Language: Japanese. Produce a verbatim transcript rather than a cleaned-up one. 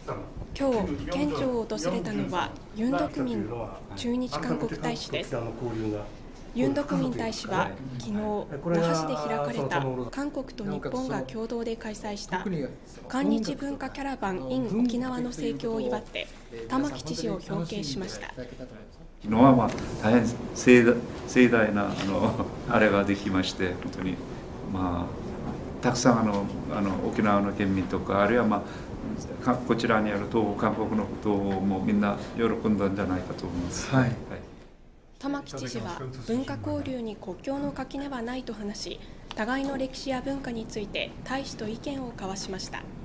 今日、県庁を訪れたのはユン・ドクミン駐日韓国大使です。ユン・ドクミン大使は昨日、那覇市で開かれた韓国と日本が共同で開催した韓日文化キャラバン in 沖縄の盛況を祝って玉城知事を表敬しました。 昨日はまあ大変盛盛大なあのあれができまして、本当にまあたくさんあのあの沖縄の県民とか、あるいはまあこちらにある東北韓国のことをもうみんな喜んだんじゃないかと思います。はいはい、 玉城知事は文化交流に国境の垣根はないと話し、互いの歴史や文化について大使と意見を交わしました。